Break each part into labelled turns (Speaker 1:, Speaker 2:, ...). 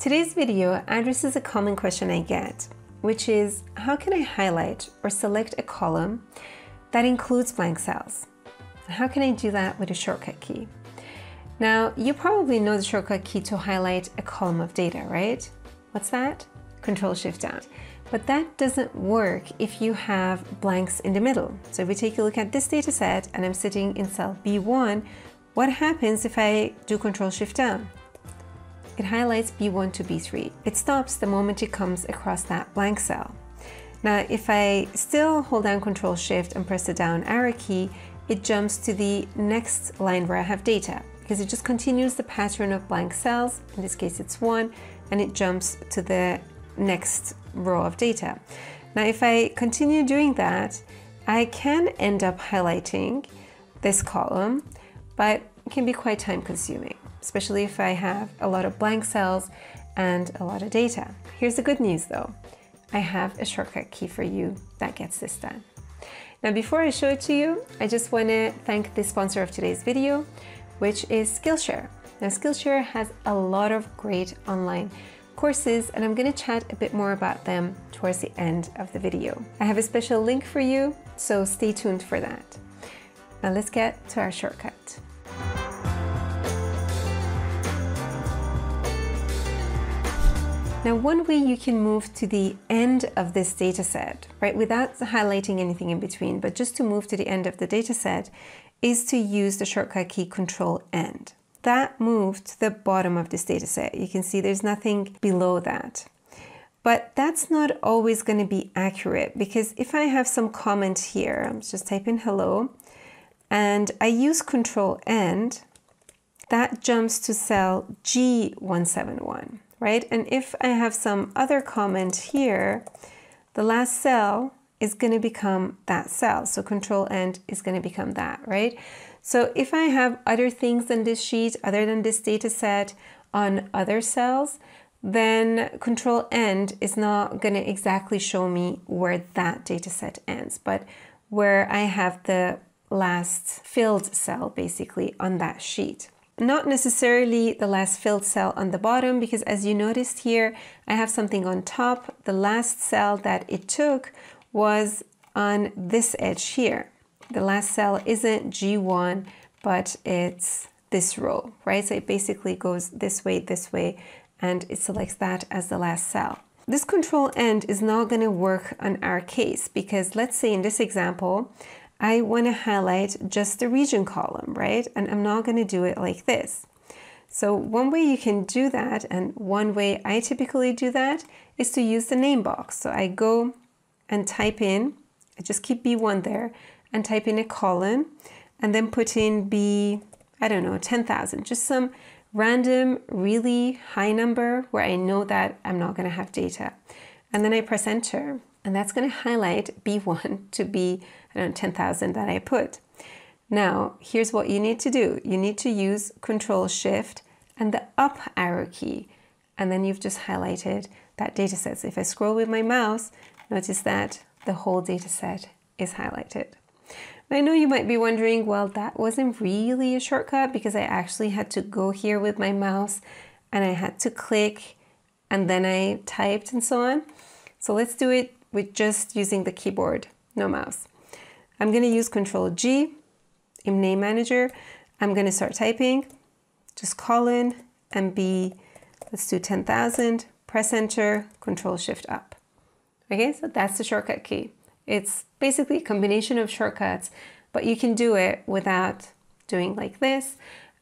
Speaker 1: Today's video addresses a common question I get, which is how can I highlight or select a column that includes blank cells? How can I do that with a shortcut key? Now, you probably know the shortcut key to highlight a column of data, right? What's that? CTRL Shift down. But that doesn't work if you have blanks in the middle. So if we take a look at this data set and I'm sitting in cell B1, what happens if I do CTRL Shift down? It highlights B1 to B3. It stops the moment it comes across that blank cell. Now, if I still hold down CTRL Shift and press the down arrow key, it jumps to the next line where I have data, because it just continues the pattern of blank cells. In this case, it's 1, and it jumps to the next row of data. Now, if I continue doing that, I can end up highlighting this column, but it can be quite time consuming, especially if I have a lot of blank cells and a lot of data. Here's the good news though. I have a shortcut key for you that gets this done. Now, before I show it to you, I just want to thank the sponsor of today's video, which is Skillshare. Now, Skillshare has a lot of great online courses, and I'm going to chat a bit more about them towards the end of the video. I have a special link for you, so stay tuned for that. Now let's get to our shortcut. Now, one way you can move to the end of this data set, right, without highlighting anything in between, but just to move to the end of the data set, is to use the shortcut key CTRL End. That moved to the bottom of this data set. You can see there's nothing below that. But that's not always going to be accurate, because if I have some comment here, I'm just typing hello, and I use CTRL End, that jumps to cell G171. Right? And if I have some other comment here, the last cell is going to become that cell. So CTRL End is going to become that, right? So if I have other things in this sheet, other than this data set on other cells, then CTRL End is not going to exactly show me where that data set ends, but where I have the last filled cell basically on that sheet. Not necessarily the last filled cell on the bottom, because as you noticed here, I have something on top. The last cell that it took was on this edge here. The last cell isn't G1, but it's this row, right? So it basically goes this way, and it selects that as the last cell. This CTRL End is not going to work on our case, because let's say in this example, I want to highlight just the region column, right? And I'm not going to do it like this. So one way you can do that, and one way I typically do that, is to use the name box. So I go and type in, I just keep B1 there, and type in a colon, and then put in I don't know, 10,000, just some random, really high number where I know that I'm not going to have data. And then I press enter, and that's going to highlight B1 to be, I don't know, 10,000 that I put. Now, here's what you need to do. You need to use CTRL Shift and the up arrow key, and then you've just highlighted that data set. So if I scroll with my mouse, notice that the whole data set is highlighted. I know you might be wondering, well, that wasn't really a shortcut, because I actually had to go here with my mouse and I had to click and then I typed and so on. So let's do it with just using the keyboard, no mouse. I'm going to use CTRL G in Name Manager. I'm going to start typing, just colon and B, let's do 10,000, press enter, CTRL Shift up. Okay, so that's the shortcut key. It's basically a combination of shortcuts, but you can do it without doing like this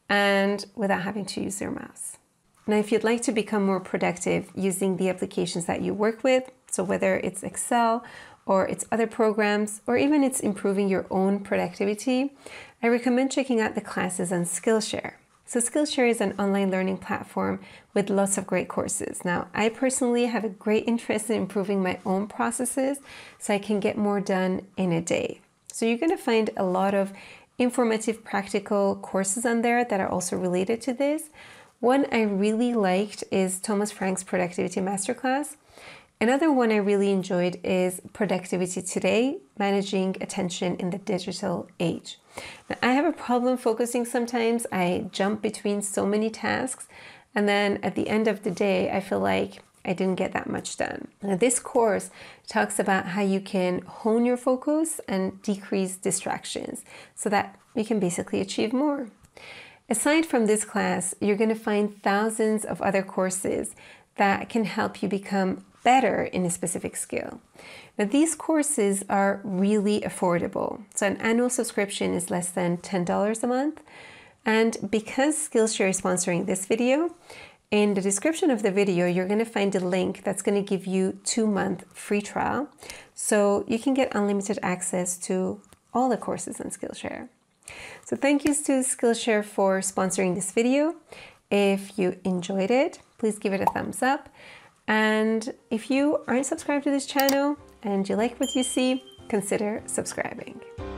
Speaker 1: and without having to use your mouse. Now, if you'd like to become more productive using the applications that you work with, so whether it's Excel or it's other programs, or even it's improving your own productivity, I recommend checking out the classes on Skillshare. So Skillshare is an online learning platform with lots of great courses. Now, I personally have a great interest in improving my own processes so I can get more done in a day. So you're going to find a lot of informative, practical courses on there that are also related to this. One I really liked is Thomas Frank's Productivity Masterclass. Another one I really enjoyed is Productivity Today, Managing Attention in the Digital Age. Now, I have a problem focusing sometimes. I jump between so many tasks, And then at the end of the day, I feel like I didn't get that much done. Now, this course talks about how you can hone your focus and decrease distractions so that you can basically achieve more. Aside from this class, you're going to find thousands of other courses that can help you become better in a specific skill. Now, these courses are really affordable. So an annual subscription is less than $10 a month. And because Skillshare is sponsoring this video, in the description of the video, you're going to find a link that's going to give you 2-month free trial. So you can get unlimited access to all the courses on Skillshare. So thank you to Skillshare for sponsoring this video. If you enjoyed it, please give it a thumbs up. And if you aren't subscribed to this channel and you like what you see, consider subscribing.